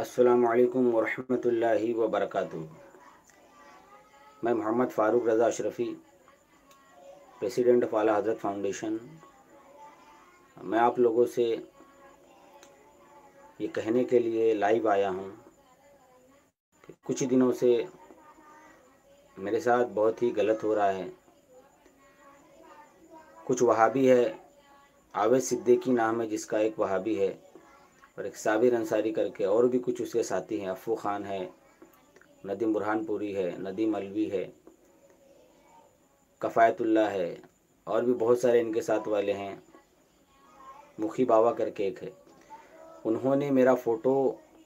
अस्सलामु अलैकुम वरहमतुल्लाहि वबरकातुहू। मैं Mohammad Farooq Raza Ashrafi, president of Ala Hazrat foundation, मैं आप लोगों से ये कहने के लिए लाइव आया हूँ कि कुछ दिनों से मेरे साथ बहुत ही गलत हो रहा है। कुछ वहाबी है, आवेद सिद्दीकी नाम है जिसका, एक वहाबी है, और एक साबिर अंसारी करके और भी कुछ उसके साथी हैं। अफ़ू ख़ान है, नदीम बुरहानपुरी है, नदीम अलवी है, कफ़ायतुल्लाह है, और भी बहुत सारे इनके साथ वाले हैं। मुखी बाबा करके एक है। उन्होंने मेरा फ़ोटो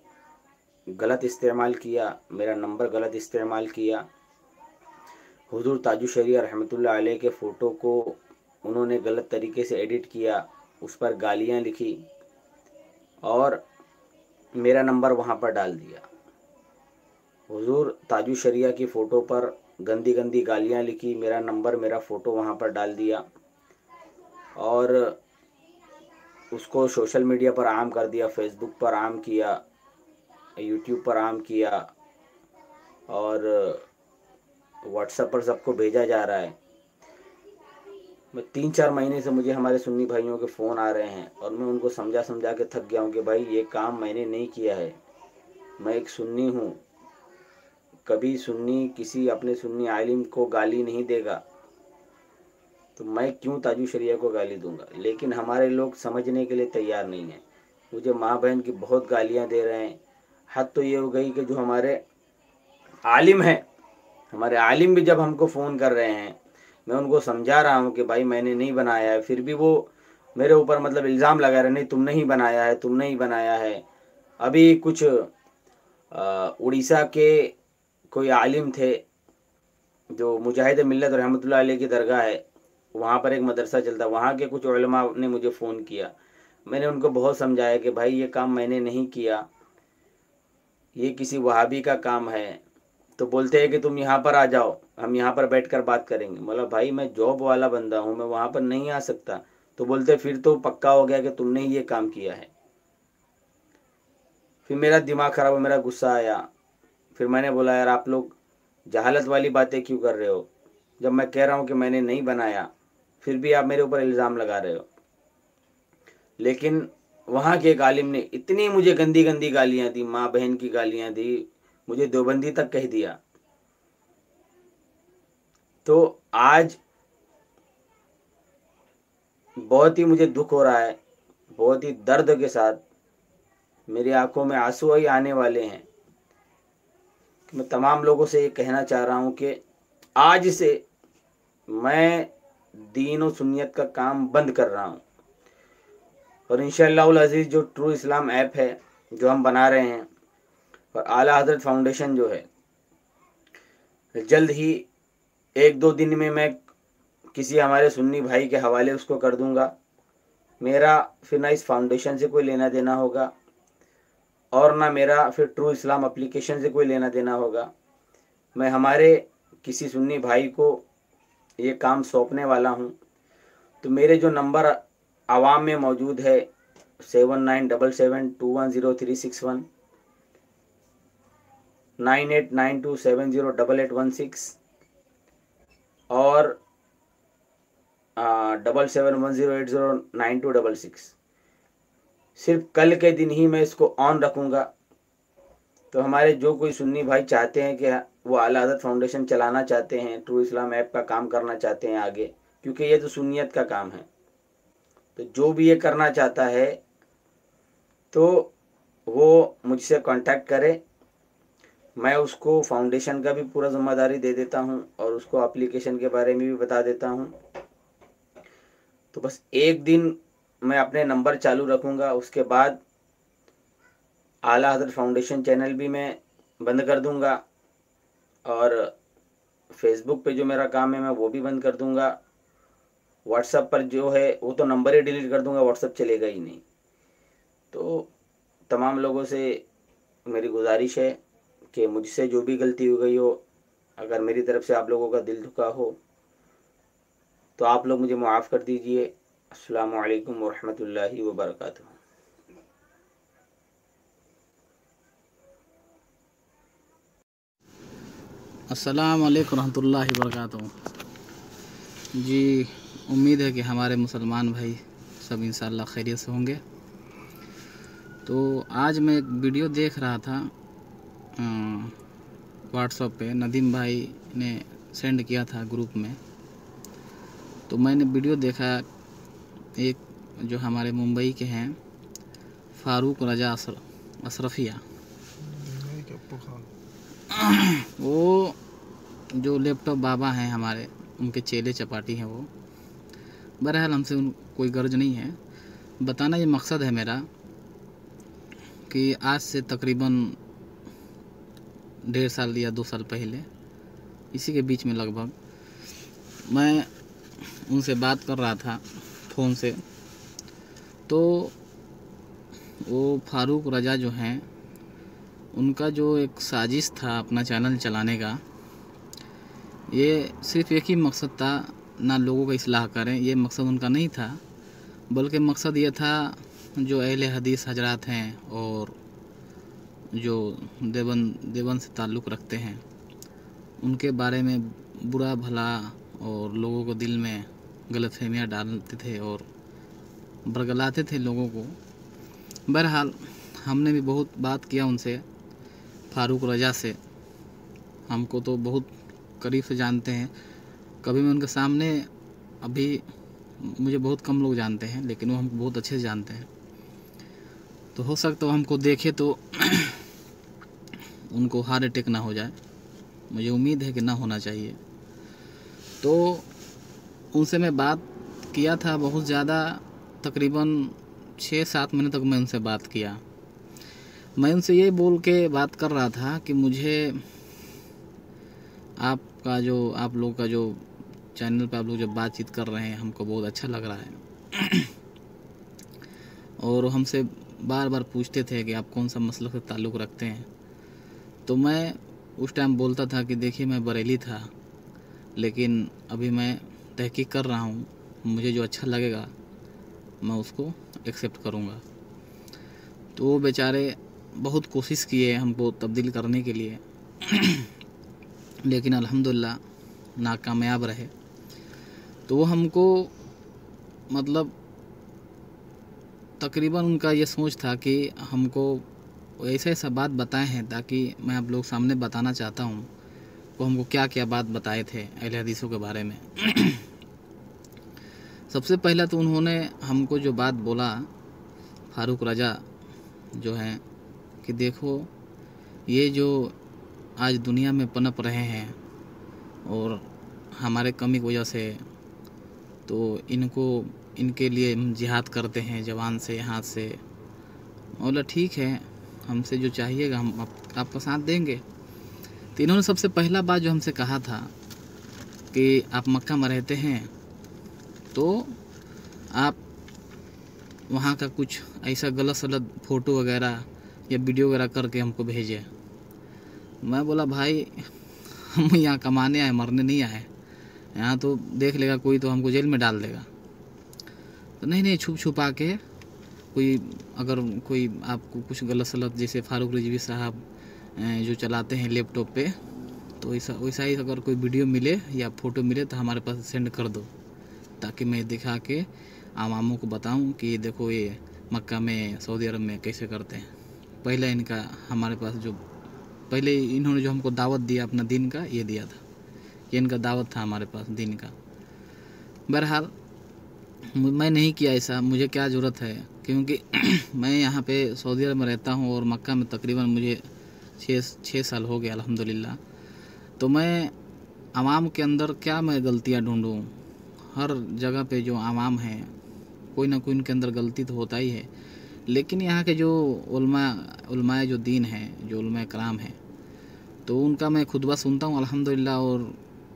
गलत इस्तेमाल किया, मेरा नंबर गलत इस्तेमाल किया। हुज़ूर ताजु शरिया रहमतुल्लाह अलैह के फ़ोटो को उन्होंने गलत तरीके से एडिट किया, उस पर गालियाँ लिखी और मेरा नंबर वहाँ पर डाल दिया। हुज़ूर ताजु शरिया की फ़ोटो पर गंदी गंदी गालियाँ लिखी, मेरा नंबर, मेरा फ़ोटो वहाँ पर डाल दिया और उसको सोशल मीडिया पर आम कर दिया, फेसबुक पर आम किया, यूट्यूब पर आम किया और व्हाट्सएप पर सबको भेजा जा रहा है। मैं 3-4 महीने से मुझे हमारे सुन्नी भाइयों के फ़ोन आ रहे हैं और मैं उनको समझा समझा के थक गया हूँ कि भाई ये काम मैंने नहीं किया है। मैं एक सुन्नी हूँ, कभी सुन्नी किसी अपने सुन्नी आलिम को गाली नहीं देगा, तो मैं क्यों ताजु शरिया को गाली दूंगा। लेकिन हमारे लोग समझने के लिए तैयार नहीं हैं। मुझे माँ बहन की बहुत गालियाँ दे रहे हैं। हद तो ये हो गई कि जो हमारे आलिम हैं, हमारे आलिम भी जब हमको फ़ोन कर रहे हैं, मैं उनको समझा रहा हूँ कि भाई मैंने नहीं बनाया है, फिर भी वो मेरे ऊपर मतलब इल्ज़ाम लगा रहे, नहीं तुमने ही बनाया है, तुमने ही बनाया है। अभी कुछ उड़ीसा के कोई आलिम थे जो मुजाहिद मिल्लत रहमतुल्लाह अलैह की दरगाह है, वहाँ पर एक मदरसा चलता, वहाँ के कुछ उलमा ने मुझे फ़ोन किया। मैंने उनको बहुत समझाया कि भाई ये काम मैंने नहीं किया, ये किसी वहाबी का काम है। तो बोलते हैं कि तुम यहाँ पर आ जाओ, हम यहाँ पर बैठकर बात करेंगे। बोला भाई मैं जॉब वाला बंदा हूँ, मैं वहाँ पर नहीं आ सकता। तो बोलते फिर तो पक्का हो गया कि तुमने ही ये काम किया है। फिर मेरा दिमाग ख़राब हो, मेरा गुस्सा आया। फिर मैंने बोला यार आप लोग जहालत वाली बातें क्यों कर रहे हो, जब मैं कह रहा हूँ कि मैंने नहीं बनाया, फिर भी आप मेरे ऊपर इल्ज़ाम लगा रहे हो। लेकिन वहाँ के एक आलिम ने इतनी मुझे गंदी गंदी गालियाँ दी, माँ बहन की गालियाँ दी, मुझे देवबंदी तक कह दिया। तो आज बहुत ही मुझे दुख हो रहा है, बहुत ही दर्द के साथ मेरी आंखों में आंसू ही आने वाले हैं। मैं तमाम लोगों से ये कहना चाह रहा हूँ कि आज से मैं दीन और सुन्नियत का काम बंद कर रहा हूँ और इंशाअल्लाहुल अज़ीज़ जो ट्रू इस्लाम ऐप है जो हम बना रहे हैं और आला हज़रत फाउंडेशन जो है, जल्द ही 1-2 दिन में मैं किसी हमारे सुन्नी भाई के हवाले उसको कर दूंगा। मेरा फिर ना इस फाउंडेशन से कोई लेना देना होगा और ना मेरा फिर ट्रू इस्लाम एप्लीकेशन से कोई लेना देना होगा। मैं हमारे किसी सुन्नी भाई को ये काम सौंपने वाला हूँ। तो मेरे जो नंबर आवाम में मौजूद है 7977210361, 9892708816 और 7710809266। सिर्फ कल के दिन ही मैं इसको ऑन रखूँगा। तो हमारे जो कोई सुन्नी भाई चाहते हैं कि वो आला हज़रत फाउंडेशन चलाना चाहते हैं, ट्रू इस्लाम ऐप का काम करना चाहते हैं आगे, क्योंकि ये तो सुन्नियत का काम है, तो जो भी ये करना चाहता है तो वो मुझसे कांटेक्ट करे। मैं उसको फाउंडेशन का भी पूरा ज़िम्मेदारी दे देता हूँ और उसको एप्लीकेशन के बारे में भी बता देता हूँ। तो बस एक दिन मैं अपने नंबर चालू रखूँगा, उसके बाद आला हज़रत फाउंडेशन चैनल भी मैं बंद कर दूँगा और फेसबुक पे जो मेरा काम है मैं वो भी बंद कर दूँगा। व्हाट्सएप पर जो है वो तो नंबर ही डिलीट कर दूँगा, व्हाट्सएप चलेगा ही नहीं। तो तमाम लोगों से मेरी गुजारिश है कि मुझसे जो भी गलती हो गई हो, अगर मेरी तरफ से आप लोगों का दिल दुखा हो तो आप लोग मुझे माफ़ कर दीजिए। अस्सलामु अलैकुम वरहमतुल्लाहि वबरकातुहू। अस्सलाम वालेकुम रहमतुल्लाहि वबरकातुहू। जी, उम्मीद है कि हमारे मुसलमान भाई सब इंशाअल्लाह खैरियत से होंगे। तो आज मैं एक वीडियो देख रहा था व्हाट्सएप पे, नदीम भाई ने सेंड किया था ग्रुप में। तो मैंने वीडियो देखा, एक जो हमारे मुंबई के हैं फ़ारूक रजा अशरफिया, वो जो लैपटॉप बाबा हैं हमारे, उनके चेले चपाटी हैं वो। बहरहाल हमसे कोई गर्ज नहीं है, बताना ये मकसद है मेरा कि आज से तकरीबन 1.5 साल या 2 साल पहले, इसी के बीच में लगभग, मैं उनसे बात कर रहा था फ़ोन से। तो वो फ़ारूक रजा जो हैं, उनका जो एक साजिश था अपना चैनल चलाने का, ये सिर्फ़ एक ही मकसद था, ना लोगों का इस्लाह करें, ये मकसद उनका नहीं था। बल्कि मकसद ये था जो अहले हदीस हजरात हैं और जो देवबंद से ताल्लुक़ रखते हैं, उनके बारे में बुरा भला और लोगों को दिल में गलतफहमियाँ डालते थे और बरगलाते थे लोगों को। बहरहाल हमने भी बहुत बात किया उनसे, फ़ारूक रजा से। हमको तो बहुत करीब से जानते हैं, कभी मैं उनके सामने, अभी मुझे बहुत कम लोग जानते हैं, लेकिन वो हमको बहुत अच्छे से जानते हैं। तो हो सकता है हमको देखे तो उनको हार्ट अटैक ना हो जाए, मुझे उम्मीद है कि ना होना चाहिए। तो उनसे मैं बात किया था बहुत ज़्यादा, तकरीबन 6-7 महीने तक मैं उनसे बात किया। मैं उनसे ये बोल के बात कर रहा था कि मुझे आप लोग का जो चैनल पे आप लोग जब बातचीत कर रहे हैं, हमको बहुत अच्छा लग रहा है। और हमसे बार बार पूछते थे कि आप कौन सा मसलक से ताल्लुक़ रखते हैं। तो मैं उस टाइम बोलता था कि देखिए, मैं बरेली था, लेकिन अभी मैं तहकीक कर रहा हूँ, मुझे जो अच्छा लगेगा मैं उसको एक्सेप्ट करूँगा। तो वो बेचारे बहुत कोशिश किए हमको तब्दील करने के लिए, लेकिन अल्हम्दुलिल्लाह नाकामयाब रहे। तो वो हमको, मतलब तकरीबन उनका ये सोच था कि हमको ऐसा बात बताए हैं, ताकि मैं आप लोग सामने बताना चाहता हूँ वो हमको क्या क्या बात बताए थे अहले हदीसों के बारे में। सबसे पहला तो उन्होंने हमको जो बात बोला, फ़ारूक रजा जो हैं, कि देखो, ये जो आज दुनिया में पनप रहे हैं और हमारे कमी की वजह से, तो इनके लिए हम जिहाद करते हैं ज़बान से, हाथ से। बोला ठीक है, हमसे जो चाहिएगा हम आपका साथ देंगे। तो इन्होंने सबसे पहला बात जो हमसे कहा था कि आप मक्का में रहते हैं, तो आप वहाँ का कुछ ऐसा गलत सलत फ़ोटो वगैरह या वीडियो वगैरह करके हमको भेजें। मैं बोला भाई, हम यहाँ कमाने आए, मरने नहीं आए। यहाँ तो देख लेगा कोई तो हमको जेल में डाल देगा। तो नहीं, छुप छुपा के अगर कोई आपको कुछ गलत सलत, जैसे फ़ारूक रिजवी साहब जो चलाते हैं लैपटॉप पे, तो वैसा ही अगर कोई वीडियो मिले या फ़ोटो मिले तो हमारे पास सेंड कर दो, ताकि मैं दिखा के आवामों को बताऊं कि देखो ये मक्का में, सऊदी अरब में कैसे करते हैं। पहले इनका हमारे पास पहले इन्होंने जो हमको दावत दिया अपना दीन का, ये दिया था, ये इनका दावत था हमारे पास दीन का। बहरहाल मैं नहीं किया ऐसा, मुझे क्या ज़रूरत है, क्योंकि मैं यहाँ पे सऊदी अरब में रहता हूँ और मक्का में तकरीबन मुझे 6 साल हो गया अल्हम्दुलिल्लाह। तो मैं आवाम के अंदर क्या मैं गलतियाँ ढूंढूँ? हर जगह पे जो आवाम है, कोई ना कोई उनके अंदर गलती तो होता ही है। लेकिन यहाँ के जो उलमाए जो दीन हैं, जो उलमाए कराम हैं, तो उनका मैं खुतबा सुनता हूँ अल्हम्दुलिल्लाह, और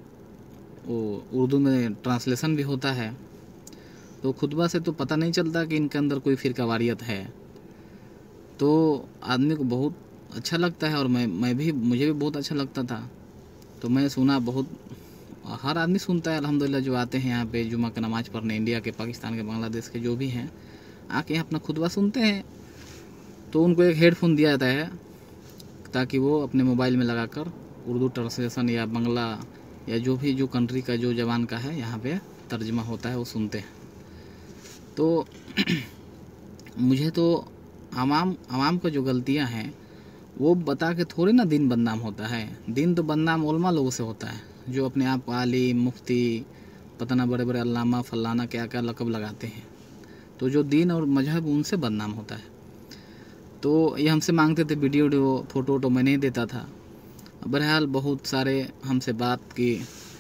वो उर्दू में ट्रांसलेशन भी होता है। तो खुतबा से तो पता नहीं चलता कि इनके अंदर कोई फ़िरकावारियत है। तो आदमी को बहुत अच्छा लगता है, और मुझे भी बहुत अच्छा लगता था। तो मैं सुना, बहुत हर आदमी सुनता है अल्हम्दुलिल्लाह, जो आते हैं यहाँ पे जुमा का नमाज़ पढ़ने, इंडिया के, पाकिस्तान के, बांग्लादेश के जो भी हैं, आके यहाँ अपना खुतबा सुनते हैं। तो उनको एक हेडफोन दिया जाता है ताकि वो अपने मोबाइल में लगाकर उर्दू ट्रांसलेशन या बंगला या जो भी जो कंट्री का जो जबान का है यहाँ पे तर्जमा होता है वो सुनते हैं। तो मुझे तो आवाम का जो गलतियाँ हैं वो बता के थोड़ी ना दिन बदनाम होता है। दिन तो बदनाम उलमा लोगों से होता है, जो अपने आप को आलिम, मुफ्ती, पता ना बड़े बड़े अल्लामा फलाना क्या क्या लक़ब लगाते हैं। तो जो दीन और मजहब उनसे बदनाम होता है। तो ये हमसे मांगते थे वीडियो फ़ोटो मैं नहीं देता था। बहरहाल बहुत सारे हमसे बात की,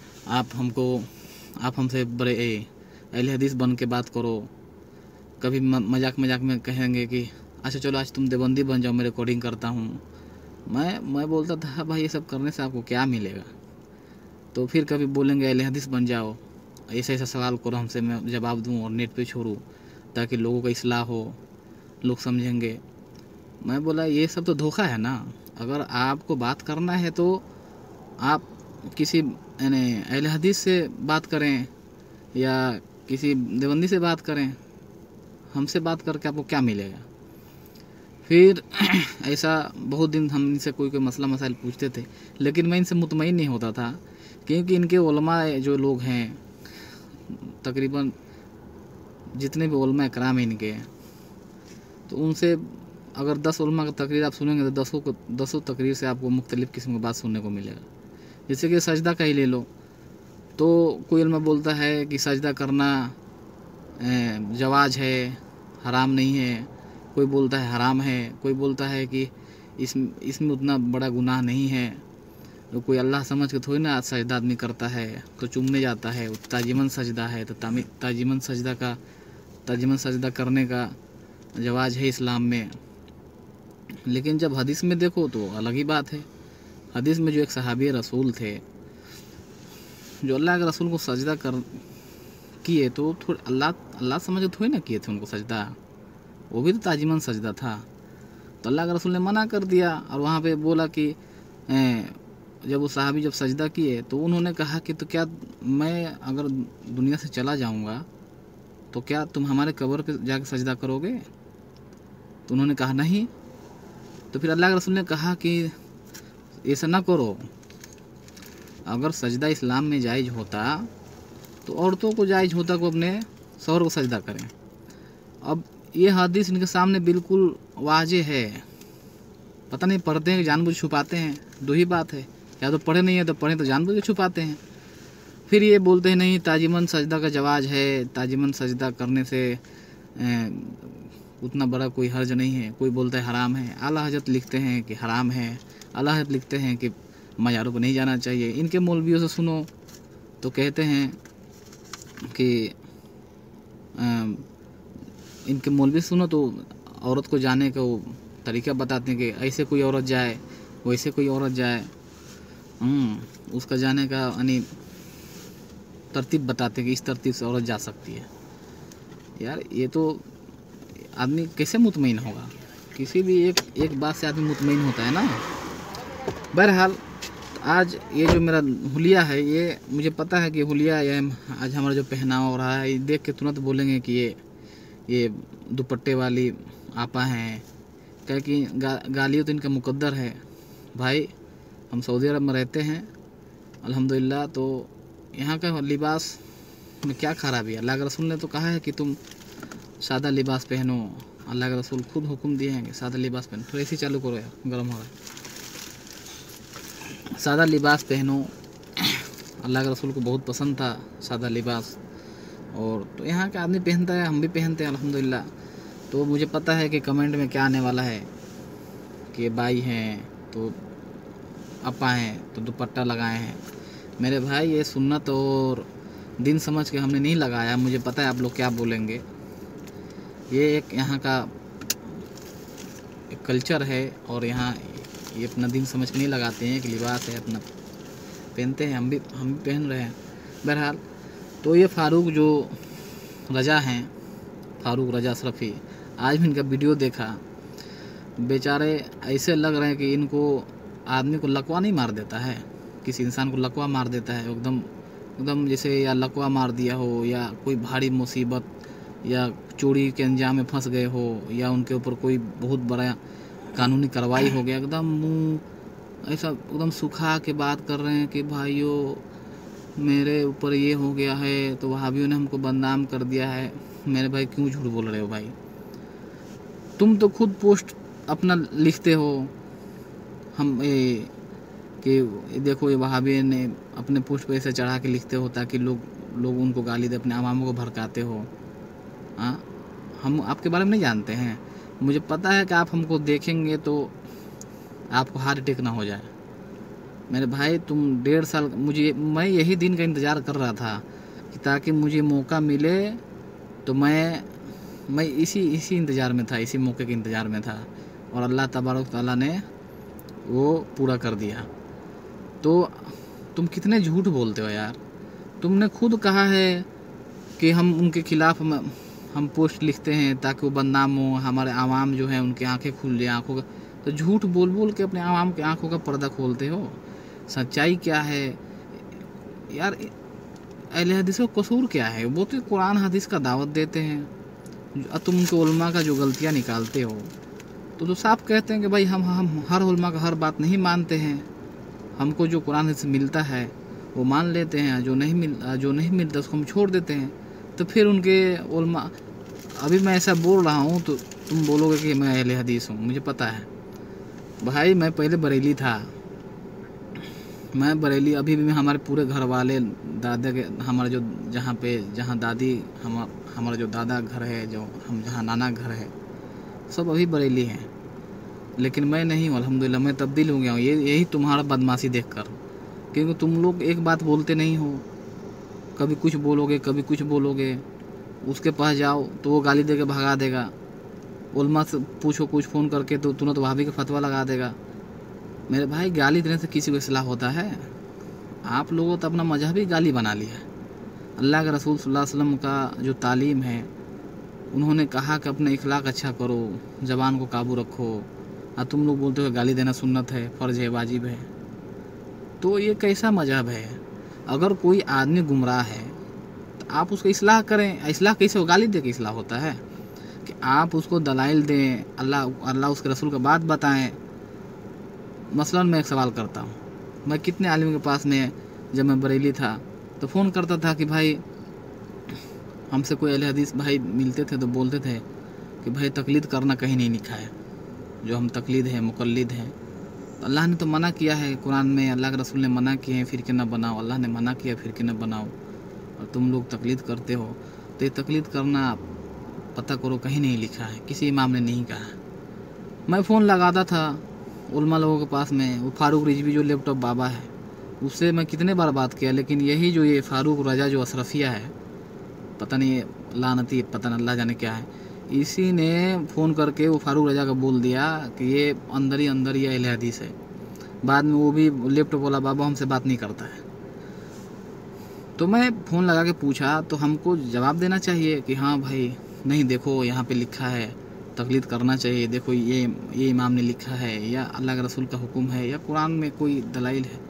आप हमसे बड़े अहले हदीस बन के बात करो। कभी मजाक में कहेंगे कि अच्छा चलो आज तुम देवबंदी बन जाओ, मैं रिकॉर्डिंग करता हूँ। मैं बोलता था भाई ये सब करने से आपको क्या मिलेगा। तो फिर कभी बोलेंगे अहले हदीस बन जाओ, ऐसा सवाल करो हमसे, मैं जवाब दूँ और नेट पे छोड़ूँ ताकि लोगों का इस्लाह हो, लोग समझेंगे। मैं बोला ये सब तो धोखा है ना। अगर आपको बात करना है तो आप किसी यानी अहले हदीस से बात करें या किसी देवबंदी से बात करें, हमसे बात करके आपको क्या मिलेगा। फिर ऐसा बहुत दिन हम इनसे कोई मसला मसाइल पूछते थे, लेकिन मैं इनसे मुतमईन नहीं होता था, क्योंकि इनके उलमा जो लोग हैं, तकरीबन जितने भी उलमा इकराम हैं इनके, तो उनसे अगर 10 उलमा का तकरीर आप सुनेंगे तो 10 तकरीर से आपको मुख्तलिफ़ किस्म की बात सुनने को मिलेगा। जैसे कि सजदा का ही ले लो, तो कोई उलमा बोलता है कि सजदा करना जवाज है, हराम नहीं है। कोई बोलता है हराम है, कोई बोलता है कि इसमें उतना बड़ा गुनाह नहीं है। तो कोई अल्लाह समझ के थोड़ी ना सजदा आदमी करता है, तो चूमने जाता है, ताजिमन सजदा है। तो ताजिमन सजदा करने का जवाज है इस्लाम में। लेकिन जब हदीस में देखो तो अलग ही बात है। हदीस में जो एक सहाबी रसूल थे, जो अल्लाह के रसूल को सजदा किए, तो थोड़े अल्लाह समझ थोड़ी ना किए थे उनको सजदा, वो भी तो ताजिमन सजदा था। तो अल्लाह के रसूल ने मना कर दिया। और वहाँ पे बोला कि जब वो सहाबी जब सजदा किए तो उन्होंने कहा कि तो क्या मैं अगर दुनिया से चला जाऊँगा तो क्या तुम हमारे कब्र पे जाकर सजदा करोगे? तो उन्होंने कहा नहीं। तो फिर अल्लाह के रसूल ने कहा कि ऐसा ना करो, अगर सजदा इस्लाम में जायज़ होता तो औरतों को जायज़ होता को अपने शौहर को सजदा करें। अब ये हदीस इनके सामने बिल्कुल वाज़ेह है, पता नहीं पढ़ते हैं कि जानबूझ छुपाते हैं। दो ही बात है, या तो पढ़े नहीं है, तो पढ़े तो जानबूझ के छुपाते हैं। फिर ये बोलते हैं नहीं ताजिमन सजदा का जवाज है, ताजिमन सजदा करने से उतना बड़ा कोई हर्ज नहीं है। कोई बोलता है हराम है, आला हज़रत लिखते हैं कि हराम है, आला हज़रत लिखते हैं कि मज़ारों पर नहीं जाना चाहिए। इनके मौलवियों से सुनो तो कहते हैं कि इनके मौलवी सुनो तो औरत को जाने का वो तरीका बताते हैं कि ऐसे कोई औरत जाए, वैसे कोई औरत जाए, उसका जाने का यानी तरतीब बताते हैं कि इस तरतीब से औरत जा सकती है। यार ये तो आदमी कैसे मुतमईन होगा? किसी भी एक बात से आदमी मुतमईन होता है ना। बहरहाल आज ये जो मेरा हुलिया है, ये मुझे पता है कि हुलिया ये आज हमारा जो पहनावा हो रहा है, ये देख के तुरंत बोलेंगे कि ये दुपट्टे वाली आपा हैं। क्या कि गालियों तो इनका मुकद्दर है। भाई हम सऊदी अरब में रहते हैं अल्हम्दुलिल्लाह, तो यहाँ का लिबास में क्या खराबी है? अल्लाह के रसूल ने तो कहा है कि तुम सादा लिबास पहनो। अल्लाह के रसूल खुद हुक्म दिए हैं कि सादा लिबास पहनो। थोड़ा ऐसे चालू करो यार, गर्म हो रहा है। सादा लिबास पहनो। अल्लाह के रसूल को बहुत पसंद था सादा लिबास, और तो यहाँ का आदमी पहनता है, हम भी पहनते हैं अल्हम्दुलिल्लाह। तो मुझे पता है कि कमेंट में क्या आने वाला है कि भाई हैं तो अपा हैं तो दुपट्टा लगाए हैं। मेरे भाई ये सुन्नत और दिन समझ के हमने नहीं लगाया। मुझे पता है आप लोग क्या बोलेंगे। ये एक यहाँ का एक कल्चर है, और यहाँ ये अपना दिन समझ के नहीं लगाते हैं। एक लिबास है, अपना पहनते हैं, हम भी पहन रहे हैं। बहरहाल तो ये फ़ारूक जो रजा हैं, फ़ारूक रजा अशरफी, आज भी इनका वीडियो देखा। बेचारे ऐसे लग रहे हैं कि इनको आदमी को लकवा नहीं मार देता है, किसी इंसान को लकवा मार देता है एकदम जैसे या लकवा मार दिया हो, या कोई भारी मुसीबत या चोरी के अंजाम में फंस गए हो, या उनके ऊपर कोई बहुत बड़ा कानूनी कार्रवाई हो गया, एकदम मुँह ऐसा एकदम सुखा के बात कर रहे हैं कि भाइयों मेरे ऊपर ये हो गया है, तो वहाबियों ने हमको बदनाम कर दिया है। मेरे भाई क्यों झूठ बोल रहे हो भाई? तुम तो खुद पोस्ट अपना लिखते हो हम कि देखो ये वहाबी ने अपने पोस्ट पे ऐसे चढ़ा के लिखते हो ताकि लोग उनको गाली दे, अपने आवामों को भड़काते हो। हाँ, हम आपके बारे में नहीं जानते हैं। मुझे पता है कि आप हमको देखेंगे तो आपको हार्ट अटैक ना हो जाए। मेरे भाई तुम 1.5 साल मैं यही दिन का इंतज़ार कर रहा था कि ताकि मुझे मौका मिले, तो मैं इसी इंतज़ार में था, इसी मौके के इंतज़ार में था, और अल्लाह तबारक ताला ने वो पूरा कर दिया। तो तुम कितने झूठ बोलते हो यार। तुमने खुद कहा है कि हम उनके खिलाफ हम पोस्ट लिखते हैं ताकि वो बदनाम हो, हमारे आवाम जो है उनकी आंखें खुल जाए, आंखों का। तो झूठ बोल बोल के अपने आवाम की आंखों का पर्दा खोलते हो। सच्चाई क्या है यार? अहले हदीस का कसूर क्या है? वो तो कुरान हदीस का दावत देते हैं, तुम उनके उलमा का जो गलतियाँ निकालते हो। तो साफ कहते हैं कि भाई हम हर उलमा का हर बात नहीं मानते हैं, हमको जो कुरान से मिलता है वो मान लेते हैं, जो नहीं मिलता उसको हम छोड़ देते हैं। तो फिर उनके उलमा, अभी मैं ऐसा बोल रहा हूँ तो तुम बोलोगे कि मैं अहले हदीस हूँ। मुझे पता है भाई, मैं पहले बरेली था, मैं बरेली अभी भी हमारे पूरे घर वाले दादा के, हमारे जो जहाँ दादी हमारा जो दादा घर है, जो हम जहाँ नाना घर है, सब अभी बरेली हैं। लेकिन मैं नहीं हूँ, अल्हम्दुलिल्लाह मैं तब्दील हो गया हूँ। यही तुम्हारा बदमाशी देखकर, क्योंकि तुम लोग एक बात बोलते नहीं हो, कभी कुछ बोलोगे कभी कुछ बोलोगे। उसके पास जाओ तो वो गाली दे के भगा देगा, उलमा से पूछो कुछ फ़ोन करके तो तुरंत वहाबी का फतवा लगा देगा। मेरे भाई गाली देने से किसी को इस्लाह होता है? आप लोगों तो अपना मजहबी गाली बना लिया है। अल्लाह के रसूल सल्लल्लाहु अलैहि वसल्लम का जो तालीम है, उन्होंने कहा कि अपने इखलाक अच्छा करो, ज़बान को काबू रखो, और तुम लोग बोलते हो गाली देना सुन्नत है, फ़र्ज है, वाजिब है। तो ये कैसा मजहब है? अगर कोई आदमी गुमराह है तो आप उसको इस्लाह करें। इस्लाह कैसे हो? गाली दे के इस्लाह होता है? कि आप उसको दलाइल दें, अल्लाह उसके रसूल का बात बताएं। मसलन मैं एक सवाल करता हूँ, मैं कितने आलिम के पास में जब मैं बरेली था तो फ़ोन करता था कि भाई हमसे कोई अहले हदीस भाई मिलते थे तो बोलते थे कि भाई तकलीद करना कहीं नहीं लिखा है, जो हम तकलीद हैं मुकल्लिद हैं। तो अल्लाह ने तो मना किया है कुरान में, अल्लाह के रसूल ने मना किए हैं फ़िरके न बनाओ, अल्लाह ने मना किया फ़िरके न बनाओ, और तुम लोग तकलीद करते हो। तो ये तकलीद करना पता करो कहीं नहीं लिखा है, किसी इमाम ने नहीं कहा। मैं फ़ोन लगाता था उलमा लोगों के पास में, वो फारूक रिजवी जो लैपटॉप बाबा है, उससे मैं कितने बार बात किया, लेकिन यही जो ये फारूक रजा जो अशरफिया है, पता नहीं लानती, पता नहीं अल्लाह जाने क्या है, इसी ने फ़ोन करके वो फारूक रजा का बोल दिया कि ये अंदर ही अंदर ये अहले हदीस है। बाद में वो भी लैपटॉप वाला बाबा हमसे बात नहीं करता है। तो मैं फ़ोन लगा के पूछा तो हमको जवाब देना चाहिए कि हाँ भाई नहीं, देखो यहाँ पे लिखा है तकलीद करना चाहिए, देखो ये इमाम ने लिखा है, या अल्लाह के रसूल का हुक्म है, या कुरान में कोई दलाइल है।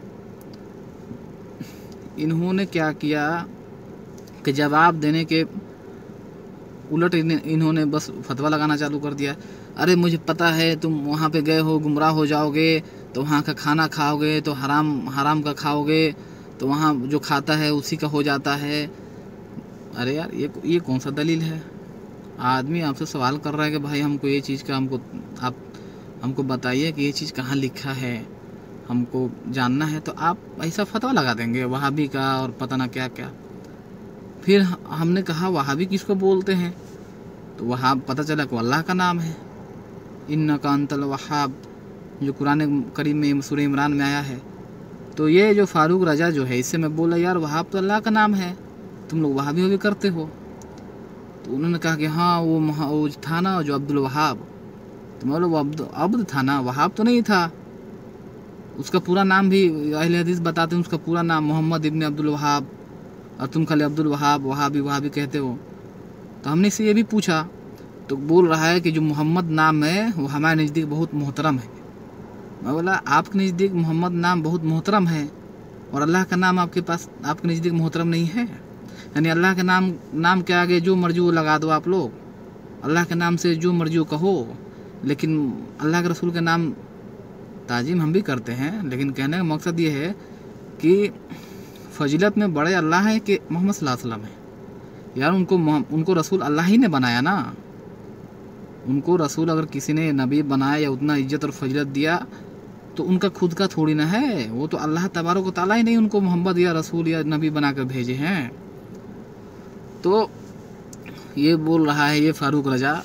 इन्होंने क्या किया कि जवाब देने के उलट इन्होंने बस फतवा लगाना चालू कर दिया। अरे मुझे पता है तुम वहाँ पे गए हो, गुमराह हो जाओगे, तो वहाँ का खाना खाओगे तो हराम का खाओगे, तो वहाँ जो खाता है उसी का हो जाता है। अरे यार ये कौन सा दलील है? आदमी आपसे सवाल कर रहा है कि भाई हमको ये चीज़ का आप हमको बताइए कि ये चीज़ कहाँ लिखा है, हमको जानना है। तो आप ऐसा फतवा लगा देंगे वहाबी का और पता ना क्या क्या। फिर हमने कहा वहाबी किसको बोलते हैं, तो वहाब पता चला कि अल्लाह का नाम है, इन्नका अंतल वहाब, जो कुरान करीम में सूरह इमरान में आया है। तो ये जो फारूक रजा जो है, इससे मैं बोला यार वहाब तो अल्लाह का नाम है, तुम लोग वहाबी भी करते हो। तो उन्होंने कहा कि हाँ वो था ना जो अब्दुल वहाब। तो मैं बोला वो अब्द था ना, वहाब तो नहीं था। उसका पूरा नाम भी अहले हदीस बताते हैं, उसका पूरा नाम मोहम्मद इब्न अब्दुल वहाब, और तुम खाली अब्दुल वहाब वहाबी कहते हो। तो हमने इससे ये भी पूछा, तो बोल रहा है कि जो मोहम्मद नाम है वो हमारे नज़दीक बहुत मोहतरम है। मैं बोला आपके नज़दीक मोहम्मद नाम बहुत मोहतरम है और अल्लाह का नाम आपके नज़दीक मोहतरम नहीं है? यानी अल्लाह के नाम के आगे जो मर्जी वो लगा दो आप लोग, अल्लाह के नाम से जो मर्जी वो कहो, लेकिन अल्लाह के रसूल के नाम ताजीम हम भी करते हैं, लेकिन कहने का मकसद ये है कि फजीलत में बड़े अल्लाह है कि मोहम्मद सल्लल्लाहु अलैहि वसल्लम है। यार उनको रसूल अल्लाह ही ने बनाया ना। उनको रसूल अगर किसी ने नबी बनाया या उतना इज्जत और फजीलत दिया तो उनका खुद का थोड़ी ना है, वो तो अल्लाह तबारक व तआला ही नहीं उनको मोहम्मद या रसूल या नबी बनाकर भेजे हैं। तो ये बोल रहा है ये फारूक रजा,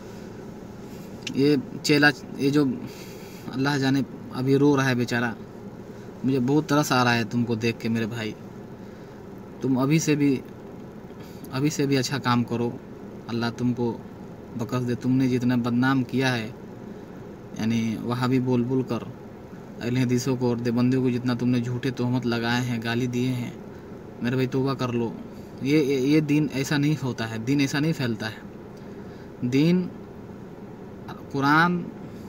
ये चेला, ये जो अल्लाह जाने अभी रो रहा है बेचारा। मुझे बहुत तरस आ रहा है तुमको देख के मेरे भाई। तुम अभी से भी अच्छा काम करो, अल्लाह तुमको बख्श दे। तुमने जितना बदनाम किया है, यानी वहाबी बोल कर अहले हदीसों को और देवबंदियों को जितना तुमने झूठे तोहमत लगाए हैं, गाली दिए हैं, मेरे भाई तौबा कर लो। ये दीन ऐसा नहीं होता है, दीन ऐसा नहीं फैलता है। दीन कुरान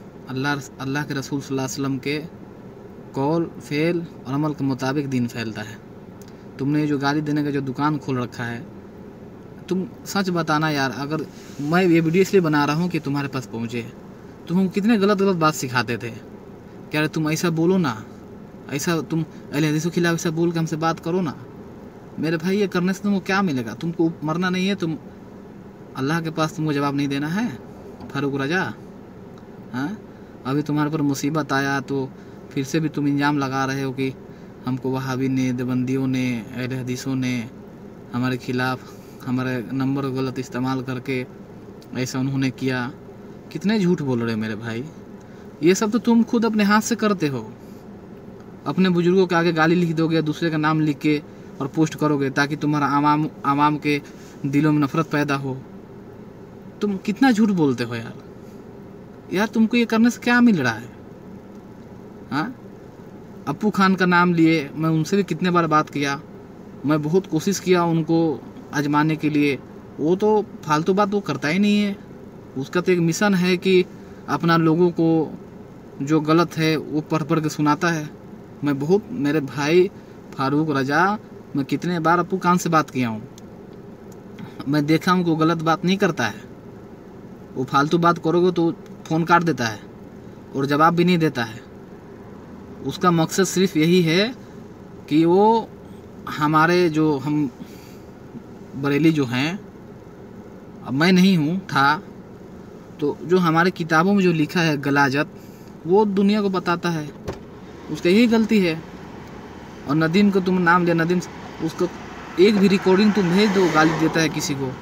अल्लाह के रसूल सल्लल्लाहु अलैहि वसल्लम के कौल फेल और अमल के मुताबिक दीन फैलता है। तुमने जो गाली देने का जो दुकान खोल रखा है, तुम सच बताना यार। अगर मैं ये वीडियो इसलिए बना रहा हूँ कि तुम्हारे पास पहुँचे, तुम कितने गलत बात सिखाते थे। क्या तुम ऐसा बोलो ना, ऐसा तुम अहले हदीस के खिलाफ ऐसा बोल के हमसे बात करो ना। मेरे भाई ये करने से तुमको क्या मिलेगा? तुमको मरना नहीं है, तुम अल्लाह के पास तुमको जवाब नहीं देना है फारूक रजा। हाँ, अभी तुम्हारे पर मुसीबत आया तो फिर से भी तुम इल्ज़ाम लगा रहे हो कि हमको वहाबी ने, देवबंदियों ने, अहले हदीसों ने हमारे खिलाफ हमारे नंबर गलत इस्तेमाल करके ऐसा उन्होंने किया। कितने झूठ बोल रहे हो मेरे भाई। ये सब तो तुम खुद अपने हाथ से करते हो। अपने बुजुर्गों के आगे गाली लिख दोगे, दूसरे का नाम लिख के और पोस्ट करोगे ताकि तुम्हारा आवाम के दिलों में नफरत पैदा हो। तुम कितना झूठ बोलते हो यार। तुमको ये करने से क्या मिल रहा है? हाँ, अप्पू खान का नाम लिए, मैं उनसे भी कितने बार बात किया, मैं बहुत कोशिश किया उनको आजमाने के लिए। वो तो फालतू बात वो करता ही नहीं है। उसका तो एक मिशन है कि अपना लोगों को जो गलत है वो पढ़ के सुनाता है। मैं बहुत, मेरे भाई फारूक रजा, मैं कितने बार अप्पू खान से बात किया हूँ, मैं देखा हूँ कि वो गलत बात नहीं करता है। वो फालतू बात करोगे तो फ़ोन काट देता है और जवाब भी नहीं देता है। उसका मकसद सिर्फ यही है कि वो हमारे जो हम बरेली जो हैं, अब मैं नहीं हूँ था, तो जो हमारे किताबों में जो लिखा है गलाजत, वो दुनिया को बताता है। उसका यही गलती है। और नदीम को तुम नाम लिया, नदीम उसको एक भी रिकॉर्डिंग तुम भेज दो, गाली देता है किसी को,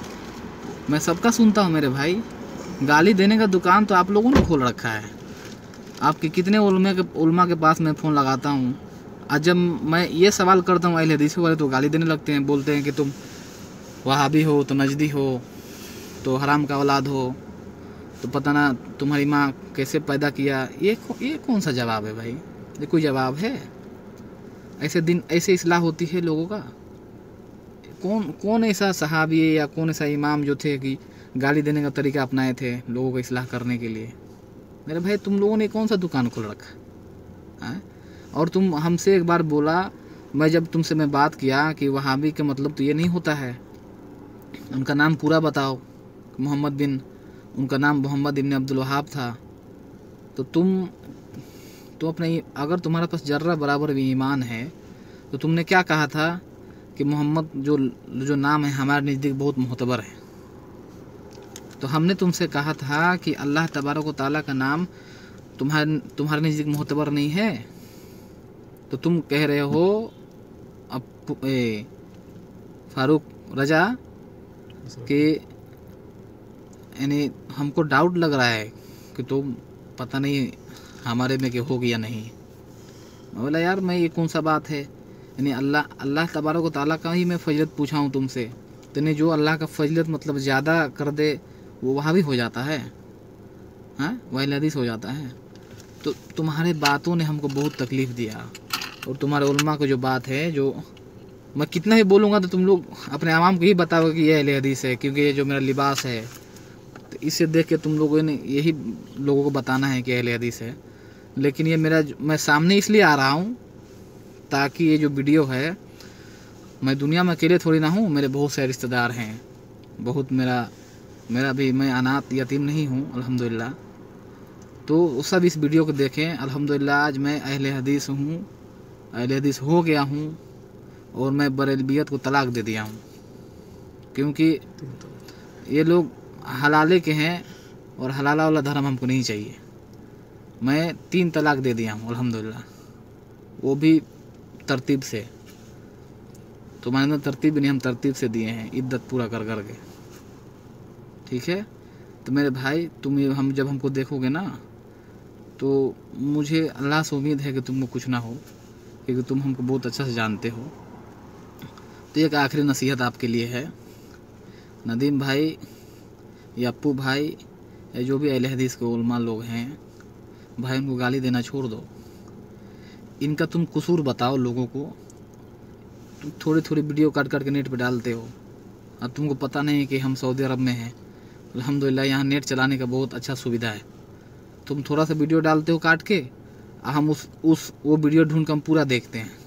मैं सबका सुनता हूँ मेरे भाई। गाली देने का दुकान तो आप लोगों ने खोल रखा है। आपके कितने उलमा के पास मैं फ़ोन लगाता हूँ, आज जब मैं ये सवाल करता हूँ अहले हदीस वाले तो गाली देने लगते हैं, बोलते हैं कि तुम वहाबी हो तो नजदी हो तो हराम का औलाद हो, तो पता ना तुम्हारी माँ कैसे पैदा किया। ये कौन सा जवाब है भाई? ये कोई जवाब है? ऐसे इस्लाह होती है लोगों का? कौन ऐसा सहाबी या कौन ऐसा इमाम जो थे कि गाली देने का तरीका अपनाए थे लोगों को इस्लाह करने के लिए? मेरे भाई तुम लोगों ने कौन सा दुकान खोल रखा है? और तुम हमसे एक बार बोला, जब तुमसे मैं बात किया कि वहाबी का मतलब तो ये नहीं होता है, उनका नाम पूरा बताओ, उनका नाम मोहम्मद इब्न अब्दुल वहाब था। तो तुम अपने, अगर तुम्हारे पास जर्रा बराबर भी ईमान है तो तुमने क्या कहा था कि मोहम्मद जो नाम है हमारे नज़दीक बहुत मोहतबर है। तो हमने तुमसे कहा था कि अल्लाह तबारक व तआला का नाम तुम्हारे नज़दीक मोहतबर नहीं है। तो तुम कह रहे हो अब फारूक रजा कि यानी हमको डाउट लग रहा है कि तुम पता नहीं हमारे में के होगी या नहीं। मैं बोला यार मैं ये कौन सा बात है? यानी अल्लाह तबारक व तआला का ही मैं फजलत पूछा हूँ तुमसे, तो नहीं जो अल्लाह का फजलत मतलब ज़्यादा कर दे वो वहाँ भी हो जाता है। हाँ, वही हदीस हो जाता है। तो तुम्हारे बातों ने हमको बहुत तकलीफ़ दिया। और तुम्हारे उलमा को जो बात है, जो मैं कितना ही बोलूँगा तो तुम लोग अपने आवाम को ही बताओगे कि ये अहले हदीस है, क्योंकि ये जो मेरा लिबास है, तो इससे देख के तुम लोगों ने यही लोगों को बताना है कि अहले हदीस है। लेकिन ये मैं सामने इसलिए आ रहा हूँ ताकि ये जो वीडियो है, मैं दुनिया में अकेले थोड़ी ना हूँ, मेरे बहुत सारे रिश्तेदार हैं, बहुत मेरा भी, मैं अनाथ यतीम नहीं हूँ अल्हम्दुलिल्लाह। तो सब इस वीडियो को देखें। अल्हम्दुलिल्लाह आज मैं अहले हदीस हूँ, अहले हदीस हो गया हूँ और मैं बरेलवियत को तलाक दे दिया हूँ, क्योंकि ये लोग हलाले के हैं और हलाला वाला धर्म हमको नहीं चाहिए। मैं 3 तलाक दे दिया हूँ अल्हम्दुलिल्लाह, वो भी तरतीब से। तो मैंने तरतीब भी नहीं, हम तरतीब से दिए हैं, इद्दत पूरा कर कर के। ठीक है, तो मेरे भाई हम जब हमको देखोगे ना, तो मुझे अल्लाह से उम्मीद है कि तुमको कुछ ना हो, क्योंकि तुम हमको बहुत अच्छा से जानते हो। तो एक आखिरी नसीहत आपके लिए है, नदीम भाई या अप्पू भाई या जो भी अहले हदीस के उलमा लोग हैं भाई, उनको गाली देना छोड़ दो। इनका तुम कसूर बताओ लोगों को। तुम थोड़ी थोड़ी वीडियो काट काट के नेट पे डालते हो, अब तुमको पता नहीं कि हम सऊदी अरब में हैं। अल्हम्दुलिल्लाह यहाँ नेट चलाने का बहुत अच्छा सुविधा है। तुम थोड़ा सा वीडियो डालते हो काट के, हम वो वीडियो ढूंढ कर हम पूरा देखते हैं।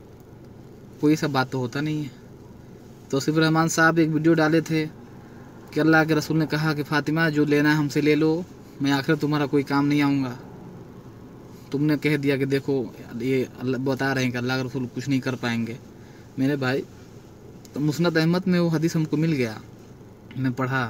कोई सब बात तो होता नहीं है। तो सिर्फ रहमान साहब एक वीडियो डाले थे कि अल्लाह के रसूल ने कहा कि फ़ातिमा जो लेना है हमसे ले लो, मैं आखिर तुम्हारा कोई काम नहीं आऊँगा। तुमने कह दिया कि देखो ये अल्लाह बता रहे हैं कि अल्लाह के रसूल कुछ नहीं कर पाएंगे। मेरे भाई, तो मुस्नद अहमद में वो हदीस हमको मिल गया, मैं पढ़ा।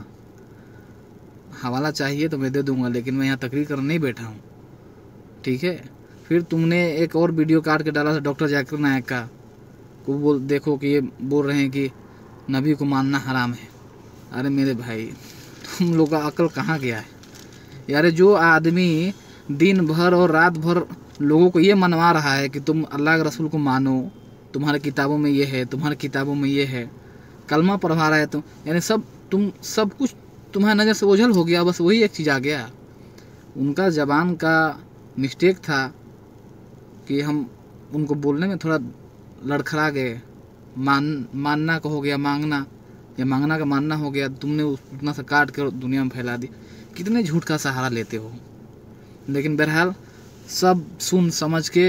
हवाला चाहिए तो मैं दे दूंगा, लेकिन मैं यहाँ तकरीर करने नहीं बैठा हूँ। ठीक है, फिर तुमने एक और वीडियो काट के डाला था डॉक्टर जाकिर नायक का, को देखो कि ये बोल रहे हैं कि नबी को मानना हराम है। अरे मेरे भाई, तुम लोग का अक्ल कहाँ गया है यार? जो आदमी दिन भर और रात भर लोगों को ये मनवा रहा है कि तुम अल्लाह के रसूल को मानो, तुम्हारे किताबों में ये है, तुम्हारे किताबों में ये है, कलमा पढ़वा रहा है, तो यानी सब कुछ तुम्हारी नज़र से ओझल हो गया। बस वही एक चीज़ आ गया, उनका ज़बान का मिस्टेक था कि हम उनको बोलने में थोड़ा लड़खड़ा गए। मानना का हो गया मांगना, या मांगना का मानना हो गया। तुमने उतना सा काट कर दुनिया में फैला दी। कितने झूठ का सहारा लेते हो। लेकिन बहरहाल सब सुन समझ के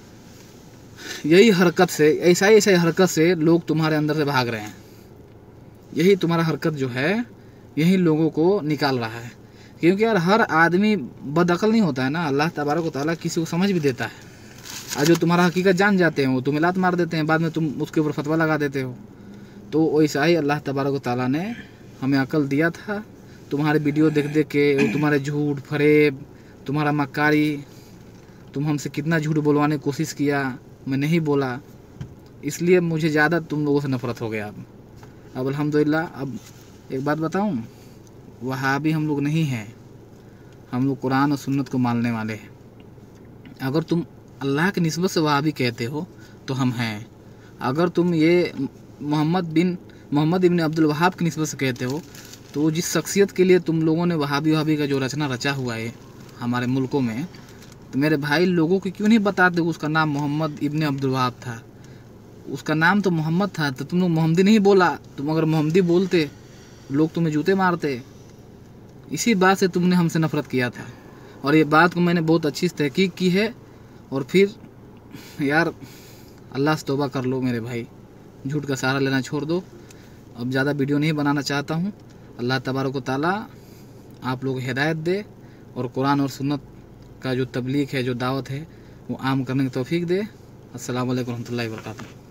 यही हरकत से, ऐसा ही हरकत से लोग तुम्हारे अंदर से भाग रहे हैं। यही तुम्हारा हरकत जो है, यही लोगों को निकाल रहा है। क्योंकि यार हर आदमी बदअकल नहीं होता है ना। अल्लाह तबारक व तआला किसी को समझ भी देता है। और जो तुम्हारा हकीकत जान जाते हैं वो तुम्हें लात मार देते हैं, बाद में तुम उसके ऊपर फतवा लगा देते हो। तो वैसा ही अल्लाह तबारक व तआला ने हमें अकल दिया था। तुम्हारे वीडियो देख देख के, तुम्हारे झूठ फरेब, तुम्हारा मक्कारी, तुम हमसे कितना झूठ बोलवाने की कोशिश किया, मैं नहीं बोला, इसलिए मुझे ज़्यादा तुम लोगों से नफरत हो गया। अब अल्हम्दुलिल्लाह, अब एक बात बताऊं, वहाबी हम लोग नहीं हैं, हम लोग कुरान और सुन्नत को मानने वाले हैं। अगर तुम अल्लाह की निस्बत से वहाबी कहते हो तो हम हैं। अगर तुम ये मोहम्मद इब्न अब्दुल वहाब की निस्बत से कहते हो, तो जिस शख्सियत के लिए तुम लोगों ने वहाबी का जो रचना रचा हुआ है हमारे मुल्कों में, तो मेरे भाई लोगों को क्यों नहीं बताते उसका नाम मोहम्मद इब्न अब्दुल वहाब था। उसका नाम तो मोहम्मद था, तो तुम लोग मोहम्मदी नहीं बोला। तुम अगर मोहम्मदी बोलते लोग तुम्हें जूते मारते। इसी बात से तुमने हमसे नफरत किया था, और ये बात को मैंने बहुत अच्छी से तहकीक की है। और फिर यार अल्लाह से तौबा कर लो मेरे भाई, झूठ का सहारा लेना छोड़ दो। अब ज़्यादा वीडियो नहीं बनाना चाहता हूँ। अल्लाह तबारक व तआला आप लोग हिदायत दे, और कुरान और सुन्नत का जो तबलीग है, जो दावत है, वो आम करने की तौफीक दे। अस्सलामु अलैकुम रहमतुल्लाहि व बरकातुहू।